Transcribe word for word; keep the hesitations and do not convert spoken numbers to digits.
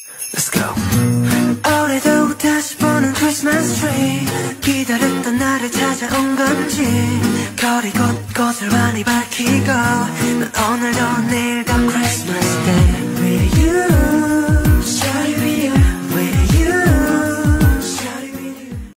Let's go. 올해도 다시 보는 Christmas tree 기다렸던 날을 찾아온 건지 거리 곳곳을 많이 밝히고 난 오늘도 내일도 Christmas Day with you